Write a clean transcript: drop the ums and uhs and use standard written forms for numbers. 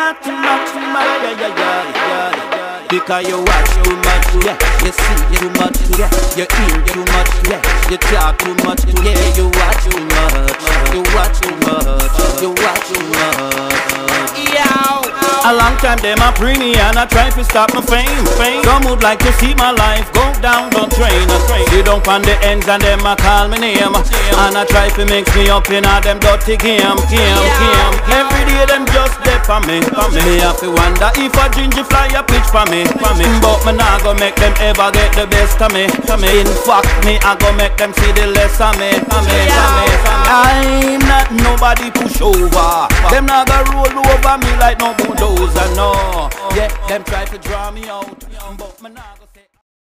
much, yeah, yeah, yeah, yeah. Because you watch too much, yeah. You see too much, yeah. You eat too much, yeah. You talk too much, yeah. You watch too much, you watch too much, you watch too much. Yow. A long time them a pre me and I try to stop my fame. Some would like to see my life go down, don't train. See down on the ends and them a call me name. And I try to mix me up in a them dirty game. Every day them just there for me. Me have to wonder if a ginger fly a pitch for me. But me nah go make them ever get the best of me. In fact me I go make them see the less of me. I'm not nobody push over. Them nah go roll over me like no bulldozer, no. Yeah, them try to draw me out, but me nah go say